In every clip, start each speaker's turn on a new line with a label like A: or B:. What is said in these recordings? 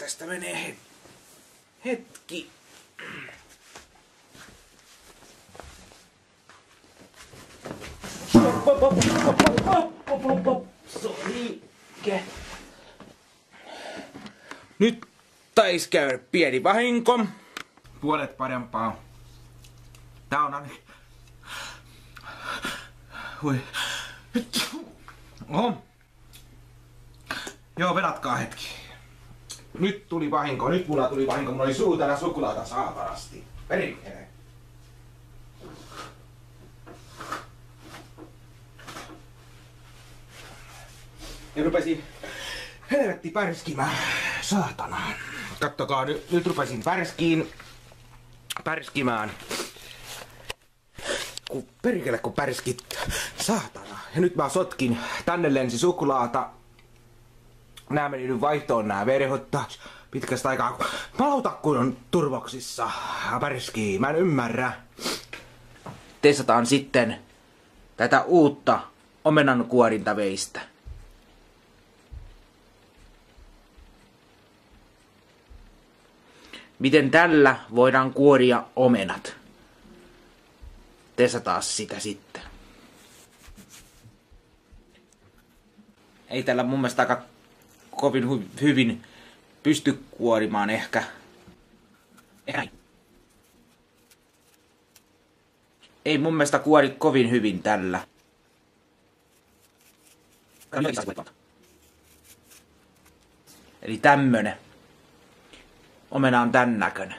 A: Tästä menee hetki. Nyt taisi käydä pieni vahinko. Puolet parempaa. Tää on ainakin... Hui. Oho. Joo, vedatkaa hetki. Nyt tuli vahinko, nyt mulla tuli vahinko. Mulla oli suu täällä suklaata saatanasti. Perkele. Ja rupesi helvetti pärskimään. Saatana. Kattokaa, nyt rupesin pärskimään. Perkele kun pärskit. Saatana. Ja nyt mä sotkin. Tänne lensi suklaata. Nää meni nyt vaihtoon nää verhot taas pitkästä aikaa. Malauta kun on turvoksissa. Pärskii. Mä en ymmärrä. Testataan sitten tätä uutta omenan kuorintaveistä. Miten tällä voidaan kuoria omenat? Testataan sitä sitten. Ei tällä mun mielestä aika kovin hyvin pysty kuorimaan ehkä. Ei mun mielestä kuori kovin hyvin tällä. Eli tämmönen. Omena on tän näköinen.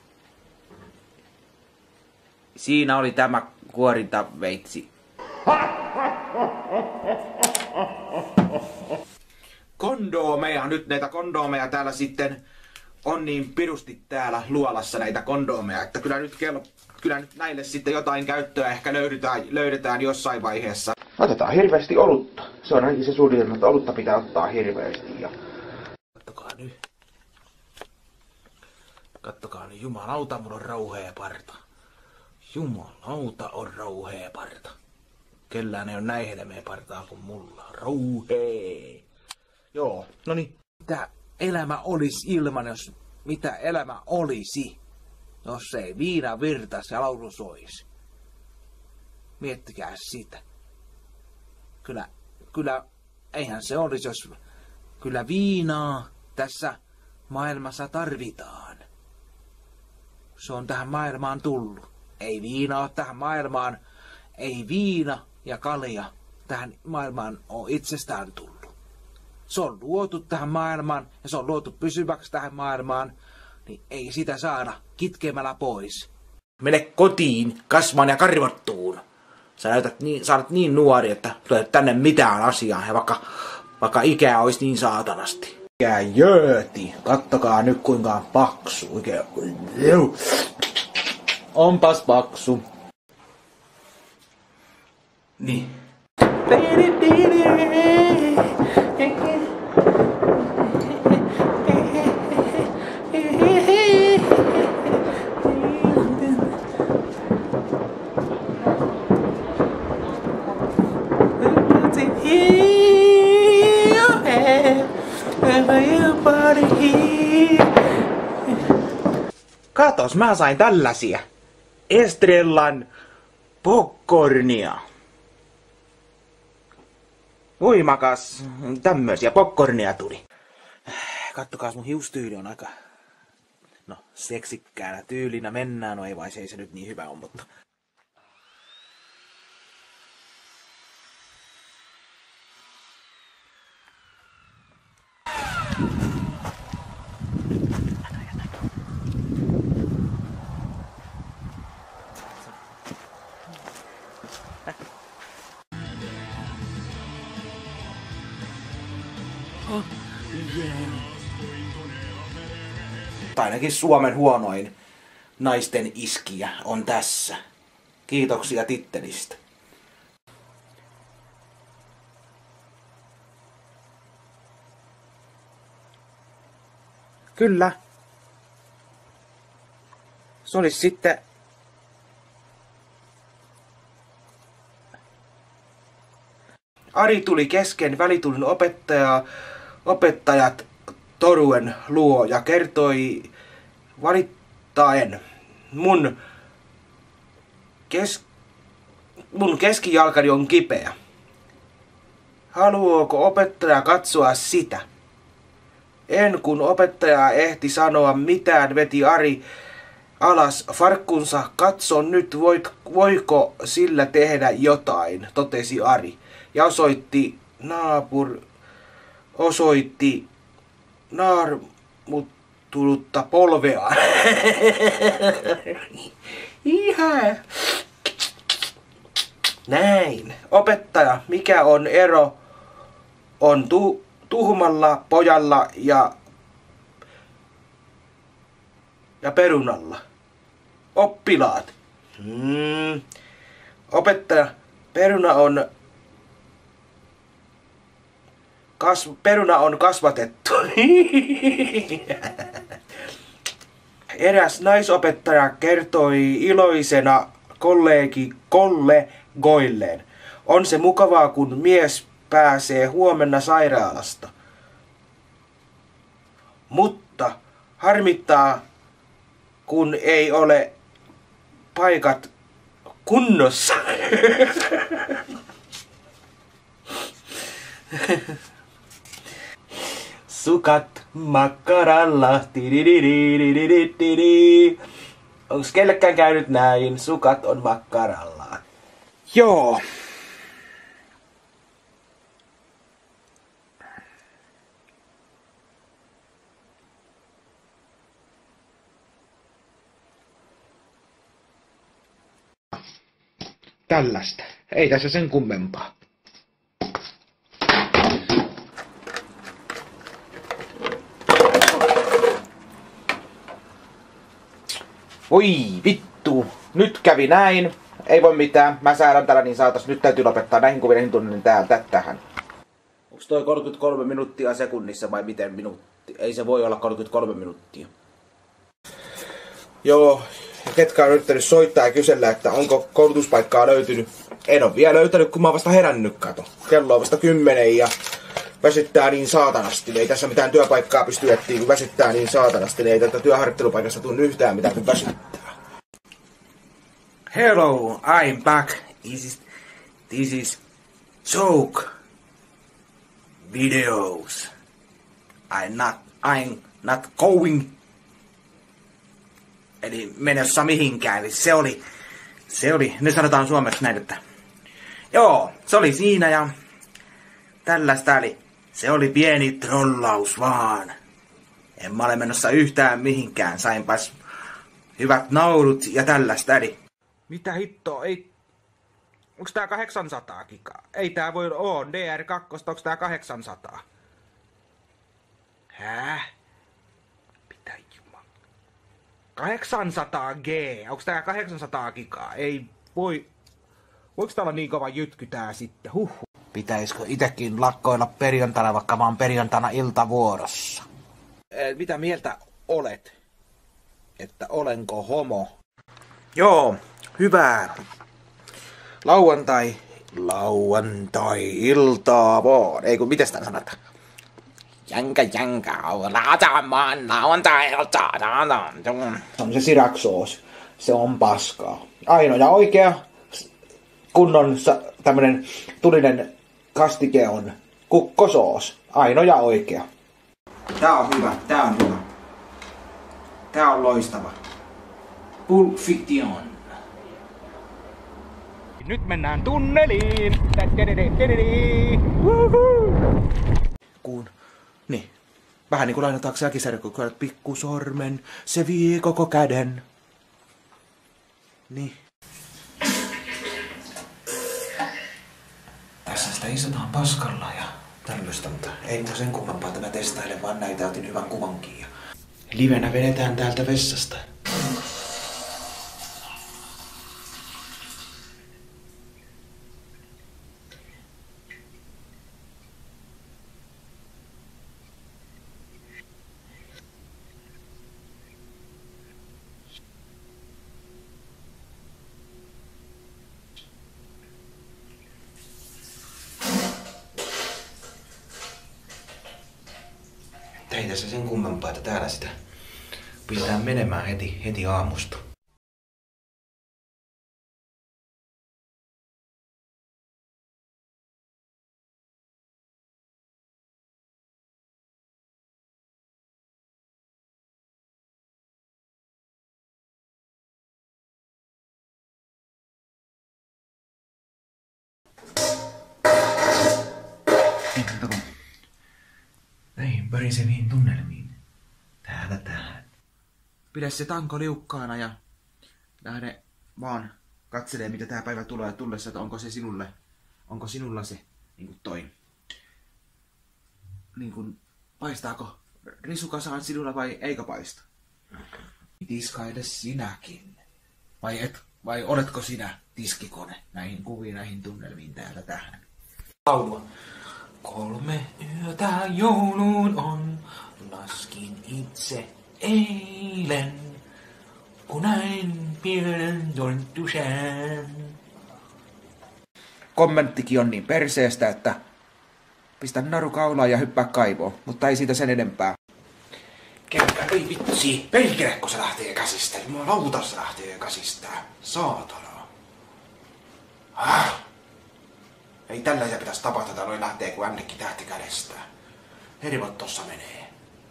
A: Siinä oli tämä kuorintaveitsi. Kondoomeja, nyt näitä kondoomeja täällä sitten on niin pirusti täällä luolassa näitä kondoomeja, että kyllä nyt näille sitten jotain käyttöä ehkä löydetään jossain vaiheessa. Otetaan hirveästi olutta. Se on ainakin se suunnitelma, että olutta pitää ottaa hirveästi. Ja... Kattokaa nyt, jumalauta, mulla on rauhea parta. Jumalauta on rauhea parta. Kellään ei ole näin helmeä partaa kuin mulla. Rauhee. Joo, noniin. Mitä elämä olisi ilman, mitä elämä olisi, jos ei viina virtas ja laulu soisi. Miettikää sitä. Kyllä, eihän se olisi, jos kyllä viinaa tässä maailmassa tarvitaan. Se on tähän maailmaan tullut. Ei viina ole tähän maailmaan. Ei viina ja kalja tähän maailmaan ole itsestään tullut. Se on luotu tähän maailmaan ja se on luotu pysyväksi tähän maailmaan. Niin ei sitä saada kitkemällä pois. Mene kotiin kasvamaan ja karvottuun. Sä olet niin nuori, että tulet tänne mitään asiaa. Ja vaikka ikää olisi niin saatanasti. Mikä jööti. Kattokaa nyt kuinka paksu. Onpas paksu. Niin. Katos, mä sain tällaisia. Estrellan popcornia. Voimakas, tämmöisiä popcornia tuli. Kattokaas, mun hiustyyli on aika... No, seksikkäänä tyylinä mennään. No ei vai, se ei se nyt niin hyvä on, mutta... Ainakin Suomen huonoin naisten iskiä on tässä. Kiitoksia tittelistä. Kyllä. Se olisi sitten... Ari tuli kesken, välitunnilla opettajat
B: toruen luo ja kertoi valittaen mun keskijalkani on kipeä. Haluaako opettaja katsoa sitä? En kun opettaja ehti sanoa mitään, veti Ari alas farkkunsa. Katso nyt, voiko sillä tehdä jotain, totesi Ari. Ja osoitti naarmuttunutta polveaan. Ihan. Näin. Opettaja, mikä on ero on tuhmalla pojalla ja perunalla? Oppilaat. Opettaja, peruna on kasvatettu. Eräs naisopettaja kertoi iloisena kollegoilleen. On se mukavaa, kun mies pääsee huomenna sairaalasta. Mutta harmittaa, kun ei ole paikat kunnossa. Sukat makkaralla. Onks kellekään käynyt näin? Sukat on makkaralla.
A: Joo. Tällaista. Ei tässä sen kummempaa. Voi vittu. Nyt kävi näin. Ei voi mitään. Mä säädän täällä niin saatas. Nyt täytyy lopettaa näihin kuvien tunnin täältä tähän. Onks toi 33 minuuttia sekunnissa vai miten minuutti? Ei se voi olla 33 minuuttia.
B: Joo. Ja ketkä on yrittänyt soittaa ja kysellä, että onko koulutuspaikkaa löytynyt. En ole vielä löytänyt, kun mä oon vasta herännyt, kato. Kello on vasta 10 ja väsyttää niin saatanasti. Ei tässä mitään työpaikkaa pysty etsiä, kun väsyttää niin saatanasti. Ei tätä työharjoittelupaikasta tunnu yhtään mitään, kun väsyttää. Hello, I'm back. This is joke videos. I'm not going. Eli menossa mihinkään. Eli se oli, nyt sanotaan suomeksi näin, että joo, se oli siinä ja tällaista, eli se oli pieni trollaus vaan. En mä ole menossa yhtään mihinkään, sainpas hyvät naurut ja tällaista, eli mitä hittoa, ei, onks tää 800 gigaa? Ei tää voi olla, DR2, onks tää 800? Hää? 800 G. Onks tää 800 gigaa? Ei voi. Voiks tää olla niin kova jytky tää sitten? Pitäisikö itekin lakkoilla perjantaina, vaikka mä oon perjantaina iltavuorossa? Mitä mieltä olet? Että olenko homo? Joo, hyvää. Lauantai-iltaa vaan. Ei kun mites tää sanotaan? Jänkä, on se Siraxoos. Se on paskaa. Ainoa ja oikea kunnon tämmönen tulinen kastike on kukkosoos. Ainoa ja oikea. Tää on hyvä. Tää on loistava. Pulp Fiction. Nyt mennään tunneliin. Niin. Vähän niin kuin lainataanko Äkisärjä, kun käytät pikkusormen, se vie koko käden. Niin. Tässä sitä isotaan paskalla ja tämmöistä, mutta ei mua sen kummempaa, että mä testailen, vaan näitä otin hyvän kuvankin. Ja livenä vedetään täältä vessasta. Ei tässä sen kummempaa, että täällä sitä pistetään menemään heti aamusta. Näihin pöriseviin tunnelmiin. Tähän.
A: Pidä se tanko liukkaana ja lähde vaan katselee, mitä tää päivä tulee tullessa, että onko sinulla se niinku toi. Niinku, paistaako risukasaan sinulla vai eikö paista? Tiskaile sinäkin. Vai oletko sinä tiskikone näihin kuviin, näihin tunnelmiin täältä tähän? Laulua. 3 yötä jouluun on, laskin itse eilen, kun näin pienen tonttusen. Kommenttikin on niin perseestä, että pistä naru kaulaan ja hyppää kaivoon, mutta ei siitä sen enempää.
B: Käykää, ei vitsi, perkele kun se lähtee käsistä, jumalauta se lähtee käsistä, saatana. Ei tällaisia pitäisi tapahtua, että noin lähtee kun ännekin tähti kädestä. Hermot tossa menee.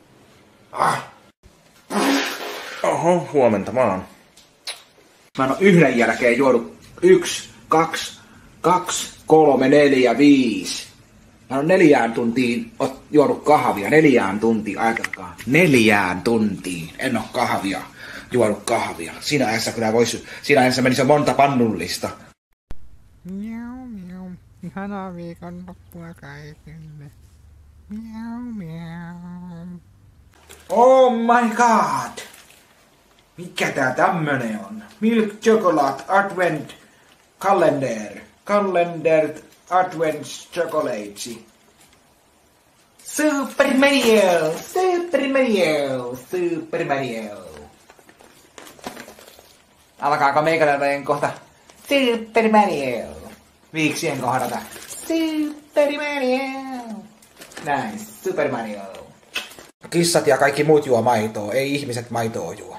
B: Oho, huomenta vaan.
A: Mä en oo yhden jälkeen juonut 1, 2, 3, 4, 5. Mä oon 4 tuntiin juonut kahvia. 4 tuntiin, ajatelkaa. 4 tuntiin en oo juonut kahvia. Siinä ajassa menisi jo monta pannullista.
C: Miau, miau. Ihanaa viikonloppua kaikille. Miau, miau.
A: Oh my god! Mikä tää tämmönen on? Milk Chocolate Advent Calendar. Calendar Advent Chocolate. Super Mario! Super Mario! Super Mario! Alkaako meikäläinen kohta Super Mario? Viiksien kohdata Super Mario! Näin, Super Mario. Kissat ja kaikki muut juo maitoa, ei ihmiset maitoa juo.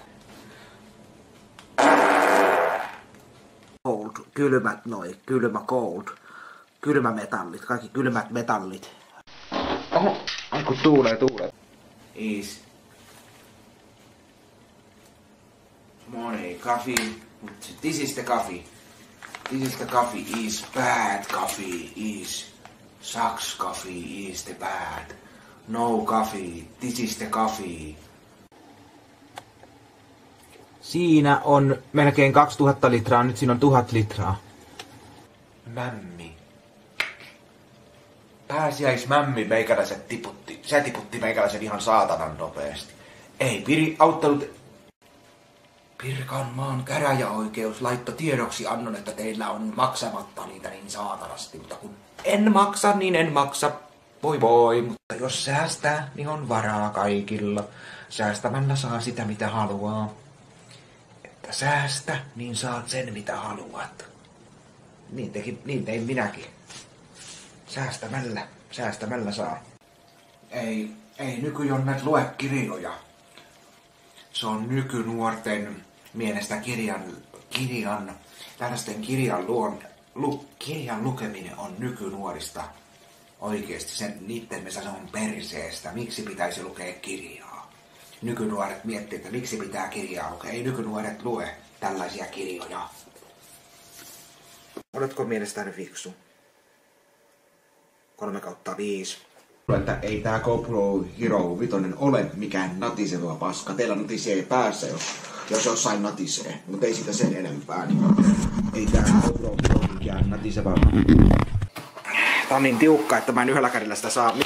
A: Cold, kylmät cold. Kylmämetallit, kaikki kylmät metallit. Oho, kun tuulee. Easy. Money, coffee. This is the coffee. This is the coffee is bad coffee is. Sucks coffee is the bad. No coffee, this is the coffee. Siinä on melkein 2000 litraa, nyt siinä on 1000 litraa.
B: Mämmi. Pääsiäismämmi meikäläiset tiputti. Se tiputti meikäläisen ihan saatanan nopeasti. Ei Piri auttanut. Pirkanmaan käräjäoikeus laittoi tiedoksi annon, että teillä on maksamatta niitä niin saatanasti, mutta kun en maksa, niin en maksa. Voi, mutta jos säästää, niin on varaa kaikilla. Säästämällä saa sitä, mitä haluaa. Että säästä, niin saat sen, mitä haluat. Niin tein minäkin. Säästämällä saa. Ei nykyjonnet lue kirjoja. Se on nykynuorten mielestä kirjan lukeminen on nykynuorista. Oikeesti niitten mielestä se on perseestä. Miksi pitäisi lukea kirjaa? Nykynuoret miettii, että miksi pitää kirjaa lukea. Ei nykynuoret lue tällaisia kirjoja.
A: Oletko mielestäni fiksu? 3/5. Että ei tää GoPro Hero 5 ole mikään natiseva paska. Teillä natisee päässä, jos jossain natisee. Mutta ei sitä sen enempää. Niin ei tää GoPro Hero mikään natiseva. Tää on niin tiukka, että mä en yhdellä kädellä sitä saa.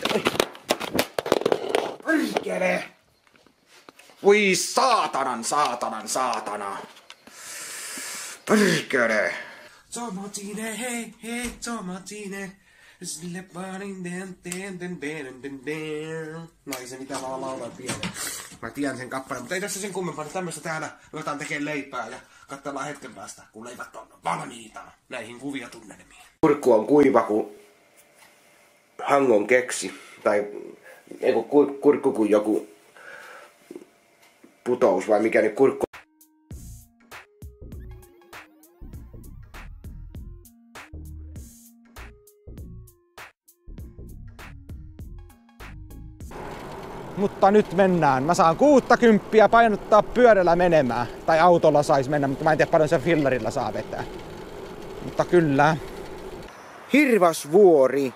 A: Perkele! Voi saatana! Perkele!
B: Tomatine, hei, tomatine. Sille panin
A: No ei se mitään vaan laulan pienen. Mä tiedän sen kappaleen, mutta ei tässä sen kummempaa. Tämmöstä täällä ruvetaan tekemään leipää ja katsellaan hetken päästä, kun leivät on valmiita näihin kuvia tunnelmiin.
B: Kurkku on kuiva kuin hangon keksi. Tai Ei kun kurkku kun joku putous vai mikä niin kurkku.
C: Mutta nyt mennään. Mä saan 60 painottaa pyörällä menemään. Tai autolla sais mennä, mutta mä en tiedä paljon sen fillarilla saa vetää. Mutta kyllä.
B: Hirvasvuori.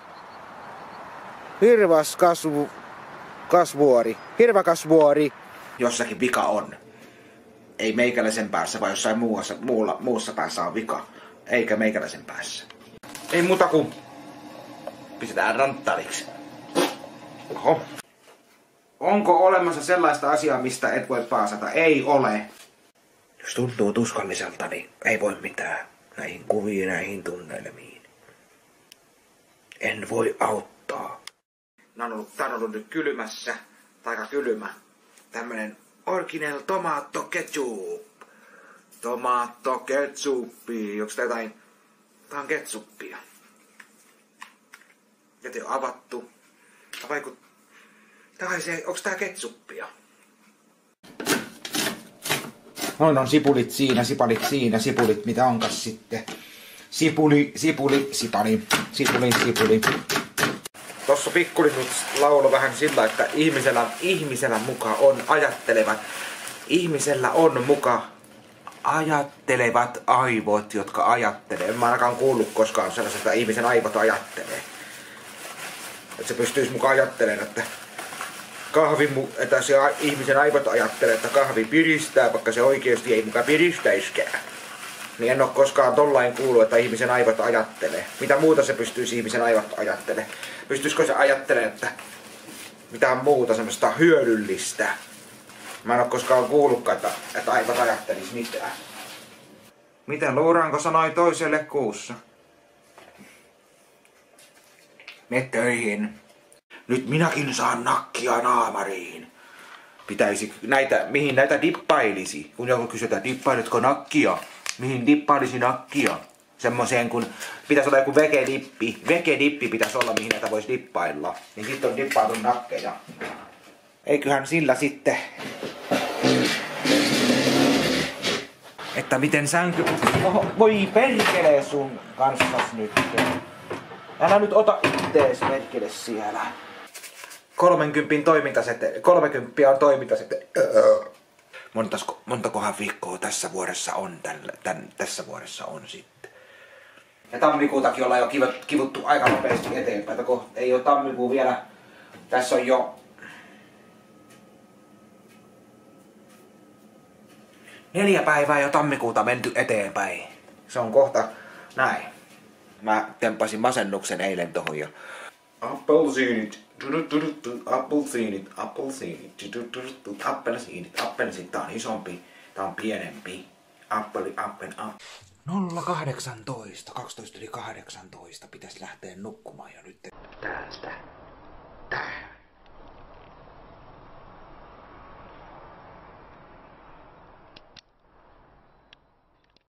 B: Hirvakasvuori. Jossakin vika on. Ei meikäläisen päässä, vaan jossain muussa päässä on vika. Eikä meikäläisen päässä. Ei muuta kuin pistetään ranttariksi. Oho. Onko olemassa sellaista asiaa, mistä et voi paasata? Ei ole. Jos tuntuu tuskalliselta, niin ei voi mitään. Näihin kuviin, näihin tunnelmiin. En voi auttaa. Tää on ollut nyt kylmässä. Taika kylmä. Tämmönen original tomato ketchup. Tomato ketsuppi. Onks tää jotain? Tää on ketsuppia. Jäte on avattu. Onks tää ketsuppia? Noin on sipulit siinä, sipalit siinä, sipulit mitä onkas sitten. Sipuli. Tossa pikkulinnut laulo vähän sillä, että ihmisellä muka on ajattelevat. Ihmisellä on muka ajattelevat aivot, jotka ajattelee. En mä ainakaan kuullut koskaan sellaista, että ihmisen aivot ajattelee. Että se pystyisi muka ajattelemaan, että että se ihmisen aivot ajattelee, että kahvi piristää, vaikka se oikeesti ei muka piristäiskään. Niin en oo koskaan tollain kuullut, että ihmisen aivot ajattelee. Mitä muuta se pystyisi ihmisen aivot ajattelee? Pystyisikö se ajattelemaan, että mitään muuta semmoista hyödyllistä? Mä en oo koskaan kuullutkaan, että aivot ajattelis mitään. Miten luuraanko sanoi toiselle kuussa? Me töihin. Nyt minäkin saan nakkia naamariin. Pitäisi mihin näitä dippailisi? Kun joku kysyy, että dippailetko nakkia? Mihin dippailisi nakkia? Semmoiseen kun pitäisi olla joku vekedippi. Vekedippi pitäisi olla, mihin näitä voisi dippailla. Niin sitten on dippailtu nakkeja. Eiköhän sillä sitten. Että miten sänky... Oho, voi perkele sun kanssas nyt. Älä nyt ota ittees perkele siellä. 30 toimintasete. 30 on toimintasete. Montakohan viikkoa tässä vuodessa on tässä vuodessa on sitten. Ja tammikuutakin ollaan jo kivuttu aika nopeasti eteenpäin. Kun ei ole tammikuu vielä. Tässä on jo 4 päivää jo tammikuuta menty eteenpäin. Se on kohta näin. Mä tempasin masennuksen eilen tohon ja appelsiinit. Appelsiinit. Tää on isompi, tää on pienempi. 018, 12 yli 18 pitäisi lähteä nukkumaan jo nyt. Täältä.